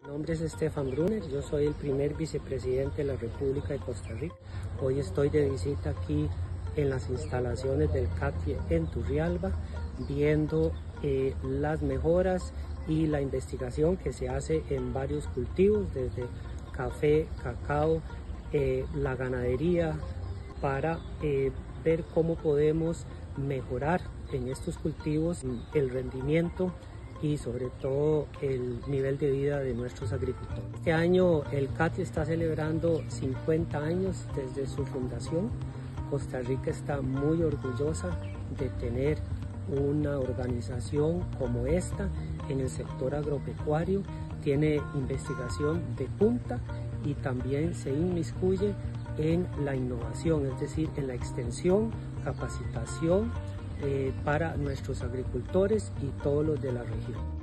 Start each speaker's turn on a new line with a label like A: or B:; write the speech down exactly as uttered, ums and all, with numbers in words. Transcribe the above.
A: Mi nombre es Estefan Brunner, yo soy el primer vicepresidente de la República de Costa Rica. Hoy estoy de visita aquí en las instalaciones del CATIE en Turrialba, viendo eh, las mejoras y la investigación que se hace en varios cultivos, desde café, cacao, eh, la ganadería, para eh, ver cómo podemos mejorar en estos cultivos el rendimiento y sobre todo el nivel de vida de nuestros agricultores. Este año el CATIE está celebrando cincuenta años desde su fundación. Costa Rica está muy orgullosa de tener una organización como esta en el sector agropecuario. Tiene investigación de punta y también se inmiscuye en la innovación, es decir, en la extensión, capacitación eh, para nuestros agricultores y todos los de la región.